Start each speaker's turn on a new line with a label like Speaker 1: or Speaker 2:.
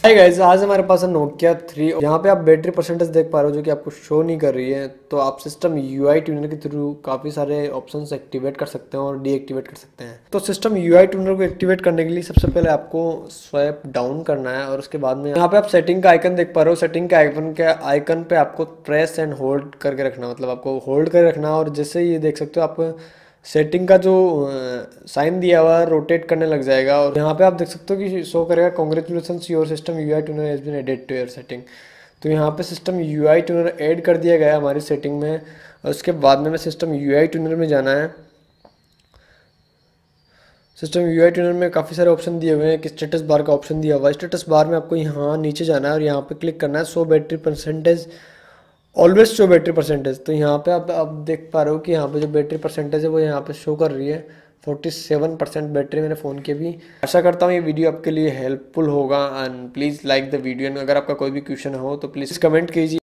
Speaker 1: Hi guys, आज हमारे पास है नोकिया 3। यहाँ पे आप बैटरी परसेंटेज देख पा रहे हो जो कि आपको शो नहीं कर रही है। तो आप सिस्टम यूआई ट्यूनर के थ्रू काफ़ी सारे ऑप्शंस एक्टिवेट कर सकते हैं और डीएक्टिवेट कर सकते हैं। तो सिस्टम यूआई ट्यूनर को एक्टिवेट करने के लिए सबसे पहले आपको स्वाइप डाउन करना है और उसके बाद में यहाँ पे आप सेटिंग का आइकन देख पा रहे हो। सेटिंग के आइकन पे आपको प्रेस एंड होल्ड करके रखना, मतलब आपको होल्ड करके रखना। और जैसे ये देख सकते हो आप सेटिंग का जो साइन दिया हुआ है रोटेट करने लग जाएगा। और यहाँ पे आप देख सकते हो कि शो करेगा congratulations your system UI tuner has been added to your setting. तो यहाँ पे सिस्टम यूआई ट्यूनर ऐड कर दिया गया है हमारी सेटिंग में। और उसके बाद में सिस्टम यूआई ट्यूनर में जाना है। सिस्टम यूआई ट्यूनर में काफ़ी सारे ऑप्शन दिए हुए हैं। कि स्टेटस बार का ऑप्शन दिया हुआ है। स्टेटस बार में आपको यहाँ नीचे जाना है और यहाँ पे क्लिक करना है show battery percentage, always show battery percentage. तो यहाँ पे आप देख पा रहे हो कि यहाँ पे जो बैटरी परसेंटेज है वो यहाँ पे शो कर रही है 47% बैटरी मेरे फ़ोन के भी। आशा करता हूँ ये वीडियो आपके लिए हेल्पफुल होगा। And please like the video. And अगर आपका कोई भी क्वेश्चन हो तो प्लीज़ कमेंट कीजिए।